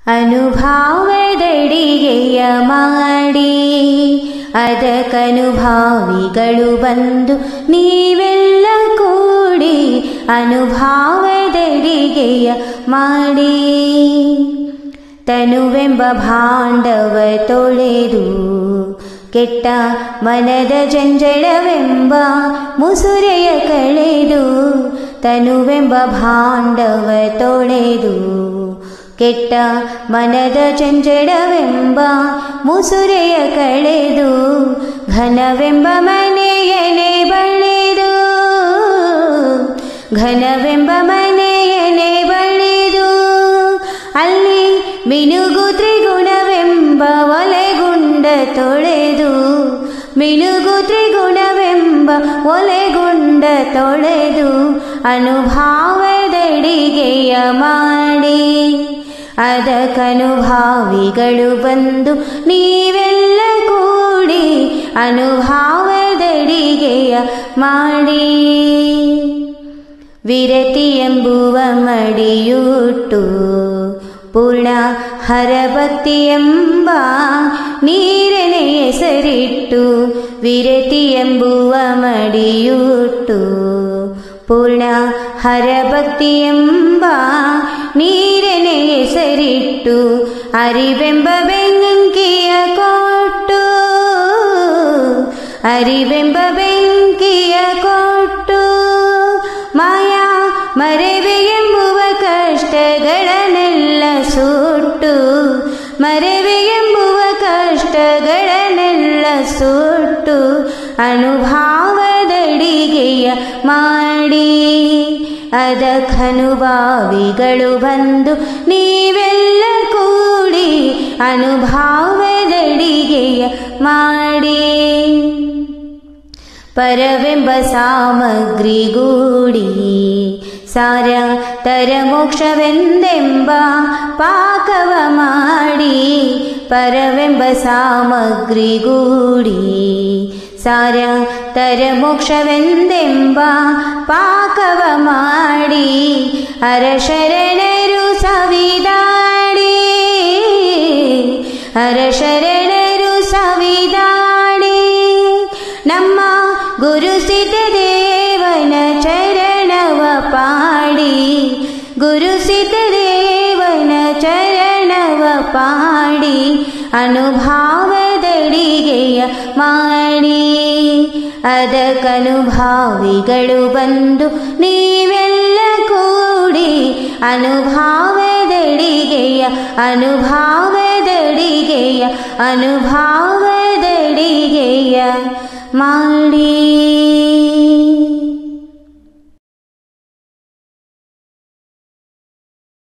ಅನುಭಾವದಡಿಗೆಯ ಮಾಡಿ ಅದಕ್ಕನುಭಾವಿಗಳು ಬಂದು ನೀವೆಲ್ಲ ಕೂಡಿ ಅನುಭಾವದಡಿಗೆಯ ಮಾಡಿ ತನುವೆಂಬ ಭಾಂಡವ ತೊಳೆದು ಕೆಟ್ಟ ಮನದ ಜಂಜಡವೆಂಬ ಮುಸುರೆಯ ಕಳೆದು ತನುವೆಂಬ ಭಾಂಡವ ತೊಳೆದು ಕೆಟ್ಟ ಮನದ ಚಂಚಡವೆಂಬ ಮುಸುರೆಯ ಕಳೆದು ಘನವೆಂಬ ಮನೆಯನೆ ಬಳಿದು ಘನವೆಂಬ ಮನೆಯನೆ ಬಳಿದು ಅಲ್ಲಿ ಮಿನುಗು ತ್ರಿಗುಣವೆಂಬ ಒಲೆಗುಂಡ ತೊಳೆದು ಮಿನುಗು ತ್ರಿಗುಣವೆಂಬ ಒಲೆಗುಂಡ ತೊಳೆದು ಅನುಭಾವದಡಿಗೆಯ ಮಾಡಿ ಅದಕ್ಕನುಭಾವಿಗಳು ಬಂದು ನೀವೆಲ್ಲ ಕೂಡಿ ಅನುಭಾವದಡಿಗೆಯ ಮಾಡಿ ವಿರತಿ ಎಂಬುವ ಮಡಿಯುಟ್ಟು ಪೂರ್ಣ ಹರಭಕ್ತಿ ಎಂಬ ನೀರನೆ ಹೆಸರಿಟ್ಟು ವಿರತಿ ಎಂಬುವ ಮಡಿಯುಟ್ಟು ಪೂರ್ಣ ಹರಭಕ್ತಿ ಎಂಬ ನೀರನೆ ಹೆಸರಿಟ್ಟು ಅರಿವೆಂಬ ಬೆಂಕಿಯ ಕೊಟ್ಟು ಅರಿವೆಂಬ ಬೆಂಕಿಯ ಕೊಟ್ಟು ಮಾಯಾ ಮರೆವೆ ಎಂಬುವ ಕಷ್ಟಗಳನ್ನೆಲ್ಲ ಸುಟ್ಟು ಮರೆವೆ ಎಂಬುವ ಕಷ್ಟಗಳನ್ನೆಲ್ಲ ಸುಟ್ಟು ಅನುಭಾವದಡಿಗೆಯ ಮಾಡಿ ಅದಕ್ಕನುಭಾವಿಗಳು ಬಂದು ನೀವೆಲ್ಲ ಕೂಡಿ ಅನುಭಾವದಡಿಗೆಯ ಮಾಡಿ ಪರವೆಂಬ ಸಾಮಗ್ರಿಗೂಡಿ ಸಾರ ತರ ಮೋಕ್ಷವೆಂದೆಂಬ ಪಾಕವ ಮಾಡಿ ಪರವೆಂಬ ಸಾಮಗ್ರಿಗೂಡಿ ಸಾರ ತರ ಮೋಕ್ಷವೆಂದೆಂಬ ಪಾಕವ ಮಾಡಿ ಹರಶರಣರು ಸವಿದಾಡಿ ಹರಶರಣರು ಸವಿದಾಡಿ ನಮ್ಮ ಗುರು ಸಿದ್ಧದೇವನ ಚರಣವ ಪಾಡಿ ಗುರು ಸಿದ್ಧದೇವನ ಚರಣವ ಪಾಡಿ ಅನುಭಾವದಡಿಗೆಯ ಮಾಡಿ ಅದಕ್ಕನುಭಾವಿಗಳು ಬಂದು ನೀವೆಲ್ಲ ಕೂಡಿ ಅನುಭಾವದಡಿಗೆಯ ಅನುಭಾವದಡಿಗೆಯ ಅನುಭಾವದಡಿಗೆಯ ಮಾಡಿ